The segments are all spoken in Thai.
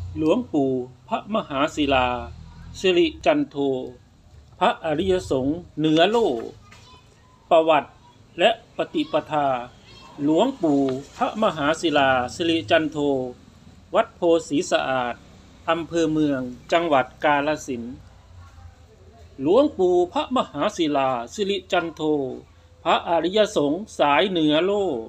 หลวงปู่พระมหาศิลาสิริจันโทพระอริยสงฆ์เหนือโลกประวัติและปฏิปทาหลวงปู่พระมหาศิลาสิริจันโทวัดโพสีสะอาดอำเภอเมืองจังหวัดกาฬสินธุ์หลวงปู่พระมหาศิลาสิริจันโทพระอริยสงฆ์สายเหนือโลก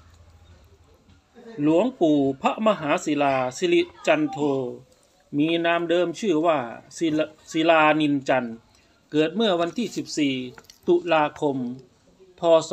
หลวงปู่พระมหาศิลาสิริจันโทมีนามเดิมชื่อว่าศิลานินจันทร์เกิดเมื่อวันที่14ตุลาคมพศ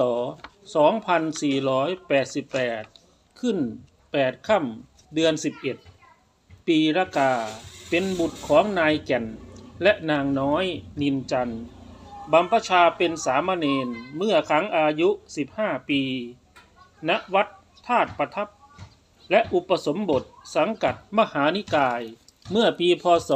2488ขึ้น8ค่ำเดือน11ปีละกาเป็นบุตรของนายแก่นและนางน้อยนินจันทร์บำพชาเป็นสามเณรเมื่อครั้งอายุ15ปีณวัดธาตุประทับและอุปสมบทสังกัดมหานิกายเมื่อปีพศ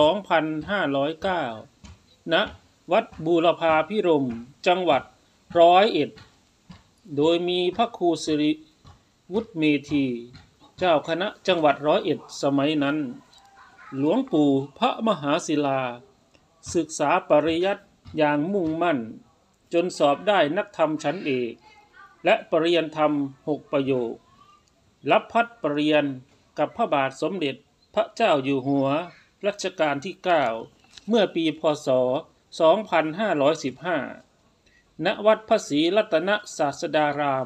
2509ณวัดบูรพาภิรมย์จังหวัด101โดยมีพระครูสิริวุฒิเมธีเจ้าคณะจังหวัด101สมัยนั้นหลวงปู่พระมหาศิลาศึกษาปริยัติอย่างมุ่งมั่นจนสอบได้นักธรรมชั้นเอกและปริญญาธรรม6ประโยครับพัดปริญญากับพระบาทสมเด็จพระเจ้าอยู่หัวรัชกาลที่9เมื่อปีพศ2515ณวัดพระศรีรัตนศาสดาราม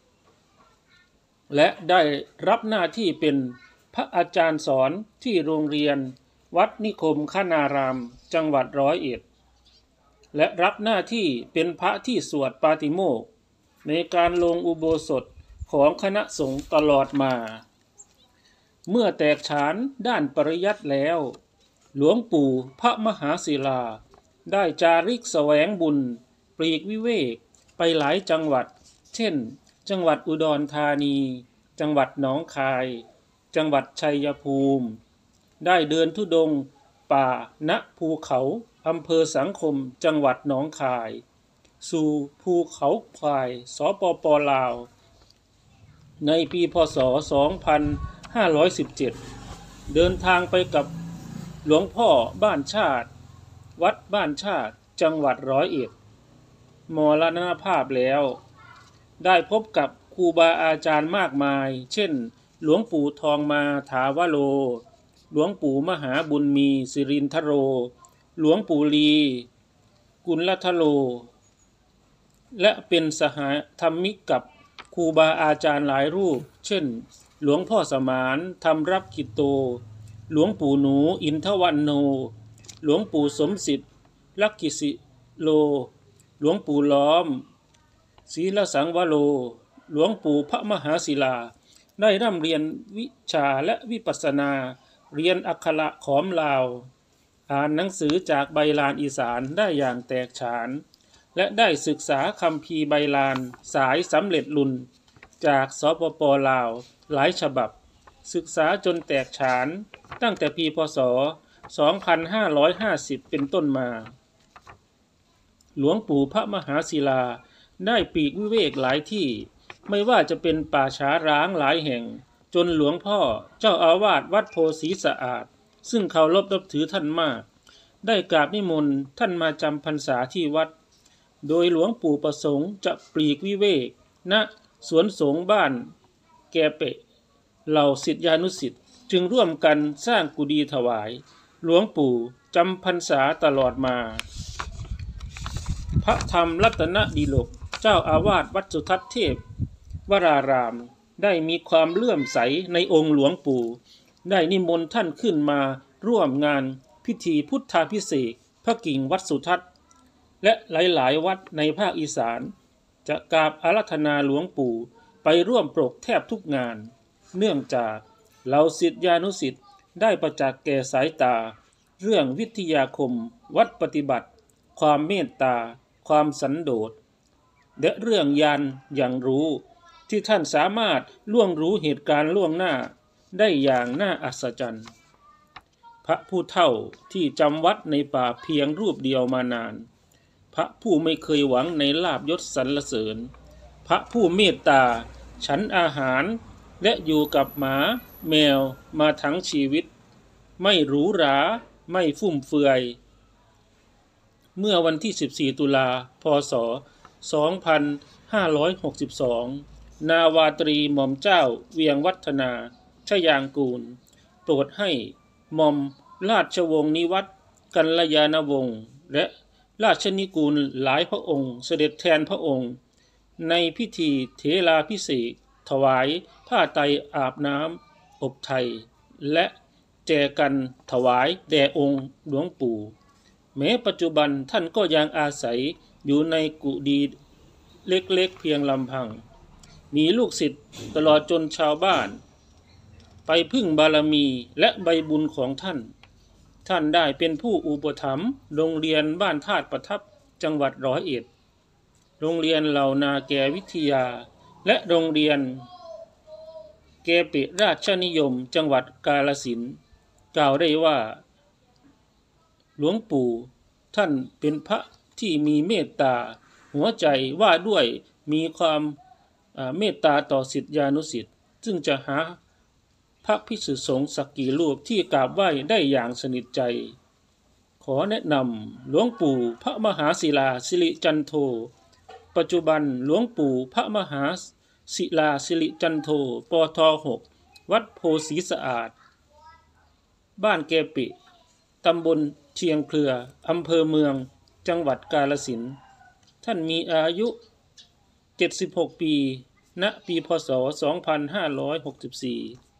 และได้รับหน้าที่เป็นพระอาจารย์สอนที่โรงเรียนวัดนิคมคนารามจังหวัด101และรับหน้าที่เป็นพระที่สวดปาติโมกข์ในการลงอุโบสถของคณะสงฆ์ตลอดมาเมื่อแตกฉานด้านปริยัติแล้วหลวงปู่พระมหาศิลาได้จาริกแสวงบุญปลีกวิเวกไปหลายจังหวัดเช่นจังหวัดอุดรธานีจังหวัดหนองคายจังหวัดชัยภูมิได้เดินธุดงค์ป่าณภูเขาอำเภอสังคมจังหวัดหนองคายสู่ภูเขาควายสปป.ลาวในปีพศ2517เดินทางไปกับหลวงพ่อบ้านชาติวัดบ้านชาติจังหวัด101มรณภาพแล้วได้พบกับครูบาอาจารย์มากมายเช่นหลวงปู่ทองมาถาวโรหลวงปู่มหาบุญมีสิรินทโรหลวงปู่ลีกุลทโรและเป็นสหธรรมิกกับครูบาอาจารย์หลายรูปเช่นหลวงพ่อสมานธรรมรับกิโตหลวงปู่หนูอินทวันโนหลวงปู่สมศิษย์ลักกิสิโลหลวงปู่ล้อมศรีลสังวโรหลวงปู่พระมหาศิลาได้ร่ำเรียนวิชาและวิปัสสนาเรียนอักขระขอมลาวอ่านหนังสือจากใบลานอีสานได้อย่างแตกฉานและได้ศึกษาคัมภีร์ใบลานสายสำเร็จรุ่นจากสปป.ลาวหลายฉบับศึกษาจนแตกฉานตั้งแต่ปีพศ2550เป็นต้นมาหลวงปู่พระมหาศิลาได้ปลีกวิเวกหลายที่ไม่ว่าจะเป็นป่าช้าร้างหลายแห่งจนหลวงพ่อเจ้าอาวาสวัดโพสีสะอาดซึ่งเคารพนับถือท่านมากได้กราบนิมนต์ท่านมาจำพรรษาที่วัดโดยหลวงปู่ประสงค์จะปลีกวิเวกณสวนสงฆ์บ้านแกเปะเหล่าศิษยานุศิษย์จึงร่วมกันสร้างกุฏิถวายหลวงปู่จำพรรษาตลอดมาพระธรรมรัตนดิลกเจ้าอาวาสวัดสุทัศน์เทพวรารามได้มีความเลื่อมใสในองค์หลวงปู่ได้นิมนต์ท่านขึ้นมาร่วมงานพิธีพุทธาภิเษกพระกิ่งวัดสุทัศน์และหลายๆวัดในภาคอีสานจะกราบอาราธนาหลวงปู่ไปร่วมปรกแทบทุกงานเนื่องจากเหล่าศิษยานุศิษย์ได้ประจักษ์แก่สายตาเรื่องวิทยาคมวัดปฏิบัติความเมตตาความสันโดษและเรื่องญาณอย่างรู้ที่ท่านสามารถล่วงรู้เหตุการณ์ล่วงหน้าได้อย่างน่าอัศจรรย์พระผู้เฒ่าที่จำวัดในป่าเพียงรูปเดียวมานานพระผู้ไม่เคยหวังในลาภยศสรรเสริญพระผู้เมตตาฉันอาหารและอยู่กับหมาแมวมาทั้งชีวิตไม่หรูหราไม่ฟุ่มเฟือยเมื่อวันที่14ตุลาพศ2562นาวาตรีหม่อมเจ้าเวียงวัฒนาชยางกูลโปรดให้หม่อมราชวงศ์นิวัตรกัลยาณวงศ์และราชนิกูลหลายพระองค์เสด็จแทนพระองค์ในพิธีเถราภิเษกถวายผ้าไตรอาบน้ำอบไทยและแจกันถวายแด่องค์หลวงปู่แม้ปัจจุบันท่านก็ยังอาศัยอยู่ในกุฏิเล็กๆเพียงลำพังมีลูกศิษย์ตลอดจนชาวบ้านไปพึ่งบารมีและใบบุญของท่านได้เป็นผู้อุปถัมภ์โรงเรียนบ้านธาตุประทับจังหวัด101โรงเรียนเหล่านาแกวิทยาและโรงเรียนเกปิราชนิยมจังหวัดกาฬสินธุ์กล่าวได้ว่าหลวงปู่ท่านเป็นพระที่มีเมตตาหัวใจว่าด้วยมีความเมตตาต่อศิษยานุศิษย์ซึ่งจะหาพระภิกษุสงฆ์สักกี่รูปที่กราบไหว้ได้อย่างสนิทใจขอแนะนำหลวงปู่พระมหาศิลาสิริจันโทปัจจุบันหลวงปู่พระมหาศิลาสิริจันโทปท6วัดโพสีสะอาดบ้านแกปิตำบลเชียงเครืออำเภอเมืองจังหวัดกาฬสินธุ์ท่านมีอายุ76ปีณปีพ.ศ. 2564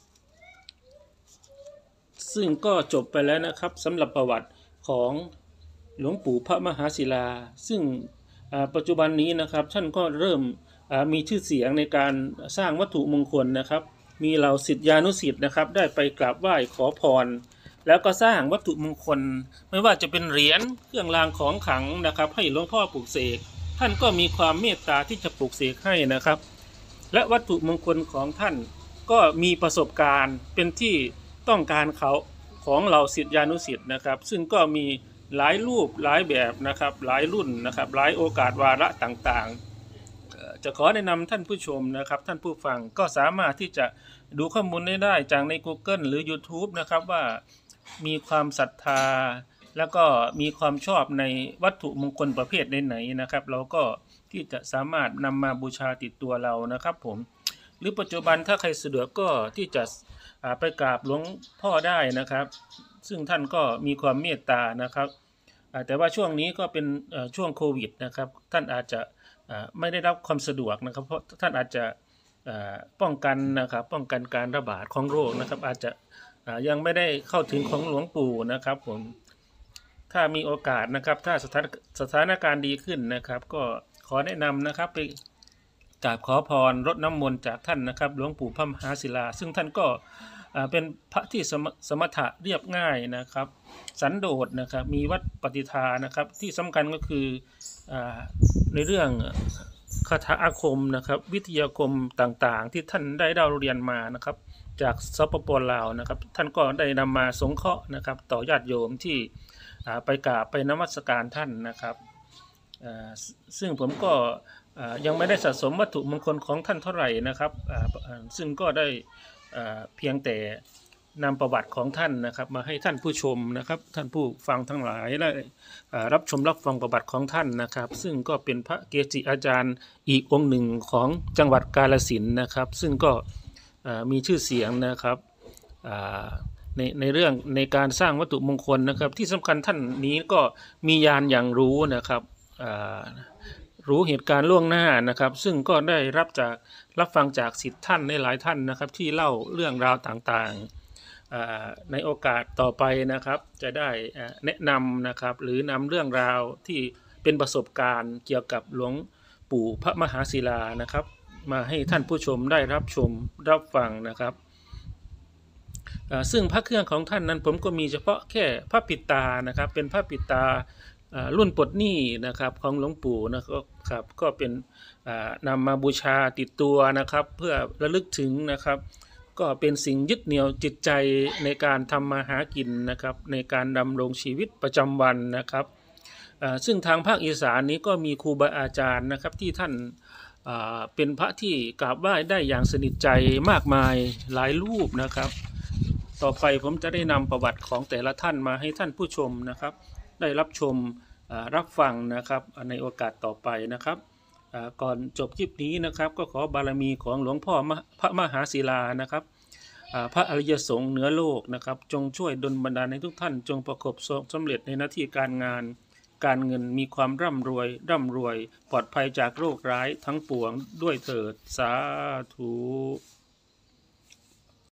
ซึ่งก็จบไปแล้วนะครับสำหรับประวัติของหลวงปู่พระมหาศิลาซึ่งปัจจุบันนี้นะครับท่านก็เริ่มมีชื่อเสียงในการสร้างวัตถุมงคลนะครับมีเหล่าศิษยานุศิษย์นะครับได้ไปกราบไหว้ขอพรแล้วก็สร้างวัตถุมงคลไม่ว่าจะเป็นเหรียญเครื่องรางของขลังนะครับให้หลวงพ่อปลูกเสกท่านก็มีความเมตตาที่จะปลูกเสกให้นะครับและวัตถุมงคลของท่านก็มีประสบการณ์เป็นที่ต้องการเขาของเหล่าศิษยานุศิษย์นะครับซึ่งก็มีหลายรูปหลายแบบนะครับหลายรุ่นนะครับหลายโอกาสวาระต่างๆจะขอแนะนำท่านผู้ชมนะครับท่านผู้ฟังก็สามารถที่จะดูข้อมูลได้จากใน Google หรือ YouTube นะครับว่ามีความศรัทธาแล้วก็มีความชอบในวัตถุมงคลประเภทไหนๆนะครับเราก็ที่จะสามารถนำมาบูชาติดตัวเรานะครับผมหรือปัจจุบันถ้าใครสะดวกก็ที่จะไปกราบหลวงพ่อได้นะครับซึ่งท่านก็มีความเมตตานะครับแต่ว่าช่วงนี้ก็เป็นช่วงโควิดนะครับท่านอาจจะไม่ได้รับความสะดวกนะครับเพราะท่านอาจจะป้องกันนะครับป้องกันการระบาดของโรคนะครับอาจจะยังไม่ได้เข้าถึงของหลวงปู่นะครับผมถ้ามีโอกาสนะครับถ้าสถานการณ์ดีขึ้นนะครับก็ขอแนะนำนะครับไปกราบขอพรรดน้ำมนต์จากท่านนะครับหลวงปู่พระมหาศิลาซึ่งท่านก็เป็นพระที่สมถะเรียบง่ายนะครับสันโดษนะครับมีวัดปฏิทานะครับที่สำคัญก็คือในเรื่องคาถาอาคมนะครับวิทยาคมต่างๆที่ท่านได้เรียนมานะครับจากสปป.ลาวนะครับท่านก็ได้นำมาสงเคราะห์นะครับต่อญาติโยมที่ไปกราบไปนมัสการท่านนะครับซึ่งผมก็ยังไม่ได้สะสมวัตถุมงคลของท่านเท่าไหร่นะครับซึ่งก็ได้เพียงแต่นำประวัติของท่านนะครับมาให้ท่านผู้ชมนะครับท่านผู้ฟังทั้งหลายได้รับชมรับฟังประวัติของท่านนะครับซึ่งก็เป็นพระเกจิอาจารย์อีกองค์หนึ่งของจังหวัดกาฬสินธุ์นะครับซึ่งก็มีชื่อเสียงนะครับในเรื่องในการสร้างวัตถุมงคลนะครับที่สำคัญท่านนี้ก็มีญาณอย่างรู้นะครับรู้เหตุการณ์ล่วงหน้านะครับซึ่งก็ได้รับฟังจากศิษย์ท่านในหลายท่านนะครับที่เล่าเรื่องราวต่างๆในโอกาสต่อไปนะครับจะได้แนะนำนะครับหรือนำเรื่องราวที่เป็นประสบการณ์เกี่ยวกับหลวงปู่พระมหาศิลานะครับมาให้ท่านผู้ชมได้รับชมรับฟังนะครับซึ่งพระเครื่องของท่านนั้นผมก็มีเฉพาะแค่พระปิดตานะครับเป็นพระปิดตารุ่นปลดหนี้นะครับของหลวงปู่นะครับก็เป็นนำมาบูชาติดตัวนะครับเพื่อระลึกถึงนะครับก็เป็นสิ่งยึดเหนี่ยวจิตใจในการทำมาหากินนะครับในการดำรงชีวิตประจำวันนะครับซึ่งทางภาคอีสานนี้ก็มีครูบาอาจารย์นะครับที่ท่านเป็นพระที่กราบไหว้ได้อย่างสนิทใจมากมายหลายรูปนะครับต่อไปผมจะได้นำประวัติของแต่ละท่านมาให้ท่านผู้ชมนะครับได้รับชมรับฟังนะครับในโอกาสต่อไปนะครับก่อนจบคลิปนี้นะครับก็ขอบารมีของหลวงพ่อพระมหาศิลานะครับพระอริยสงฆ์เหนือโลกนะครับจงช่วยดลบันดาลให้ทุกท่านจงประสบสำเร็จในหน้าที่การงานการเงินมีความร่ำรวยปลอดภัยจากโรคร้ายทั้งปวงด้วยเถิดสาธุ